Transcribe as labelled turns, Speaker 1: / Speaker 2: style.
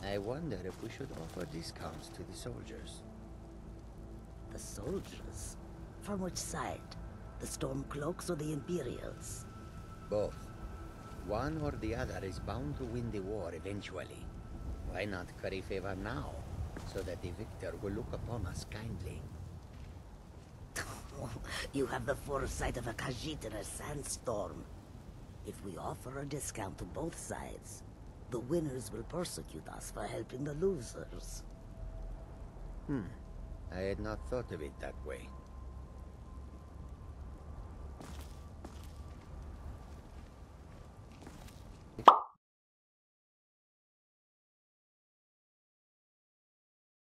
Speaker 1: I wonder if we should offer discounts to the soldiers.
Speaker 2: The soldiers? From which side? The Stormcloaks or the Imperials?
Speaker 1: Both. One or the other is bound to win the war eventually. Why not curry favor now, so that the victor will look upon us kindly?
Speaker 2: You have the foresight of a Khajiit in a sandstorm. If we offer a discount to both sides, the winners will persecute us for helping the losers.
Speaker 1: I had not thought of it that way.